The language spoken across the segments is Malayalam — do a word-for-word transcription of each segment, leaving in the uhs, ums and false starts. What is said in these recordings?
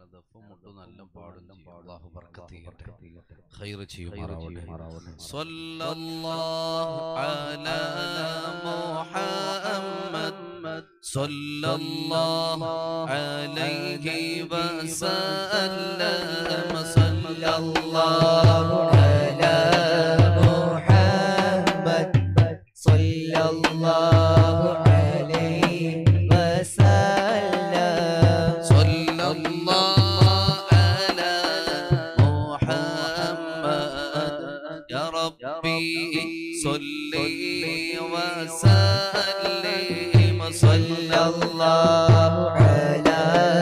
അല്ലാഹു ബർക്കത്ത് ചെയ്യട്ടെ, ഖൈർ ചെയ്യുമാറാവട്ടെ. സ്വല്ലല്ലാഹു അലാ മുഹമ്മദ് സ്വല്ലല്ലാഹു അലൈഹി വസല്ലം. സ്വല്ലല്ലാഹു അലാ മുഹമ്മദ് സ്വല്ലല്ലാഹു അലൈഹി വസല്ലം. സ്വല്ലല്ലാഹു അലാ മുഹമ്മദ് യാ റബ്ബി സ്വല്ലി വസല്ലിം. സ്വല്ലല്ലാഹു അലാ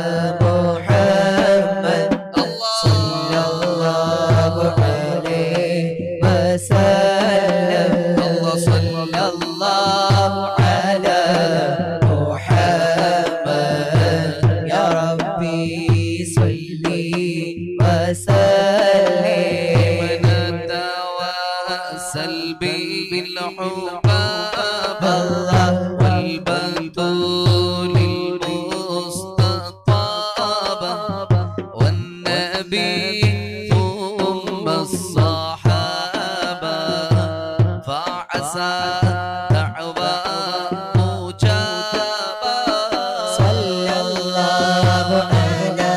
മുഹമ്മദ് സ്വല്ലല്ലാഹു അലൈഹി വസല്ലം. സ്വല്ലല്ലാഹു അലാ മുഹമ്മദ് യാ റബ്ബി സ്വല്ലി വസല്ലിം. നതവസ്സൽ ബിൽ ഹുബാബ والبتول المستطابة والنبي ثم الصحابة فعسى دعوى مجابة. صلى الله على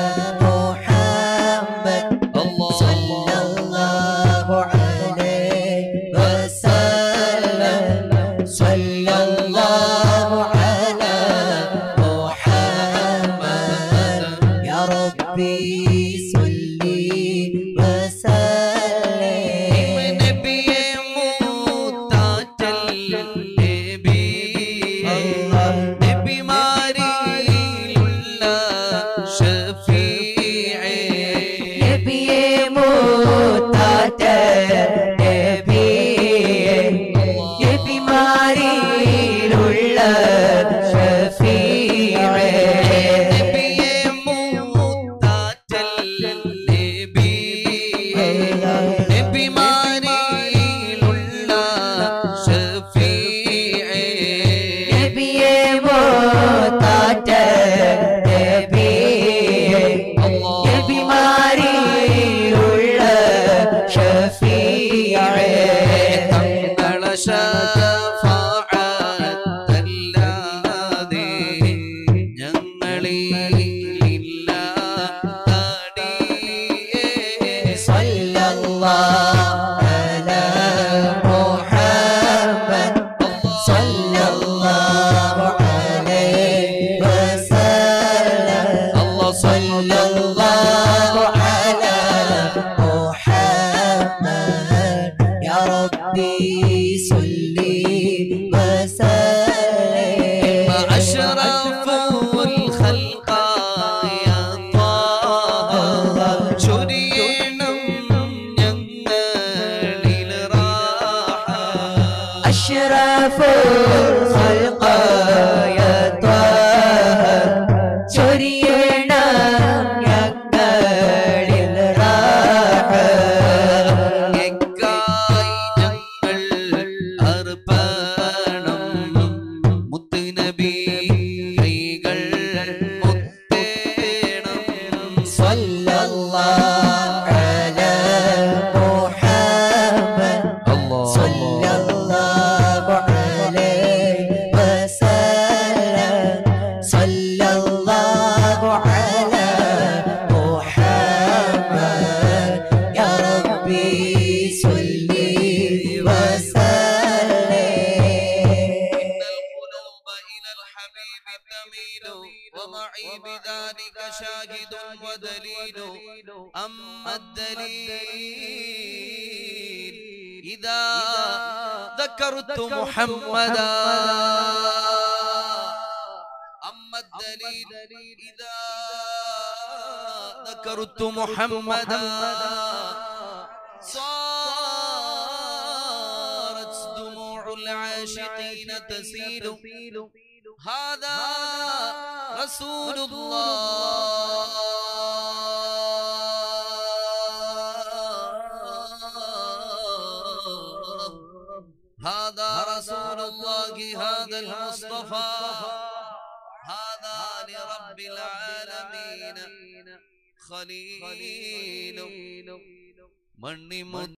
محمد صلى الله عليه وسلم. صلى الله على محمد يا ربي صلي وسلم. نبي موتاتل نبي نبي ماري الله شفيعي. نبي موتاتل نبي نبي ماري شفيعي. نبي موتاتل نبي نبي ماري شفيعي. نبي موتاتل نبي نبي ماري شفيعي. تنقل أشرف الخلق يا طه شرينا يقال الراحة. يكاي جنگل أربانم مت نبي كيغل متينم. صلى الله على محمد صلى الله عليه وسلم. صلى الله على محمد يا ربي صلي وسلم. إن القلوب إلى الحبيب تميل ومعي بذلك شاهد ودليل. أما الدليل إذا ذكرت محمدا. أما الدليل إذا ذكرت محمدا صارت دموع العاشقين تسيل. هذا رسول الله هذا رسول الله هذا المصطفى هذا لرب رب العالمين خليل മണിമുത്ത്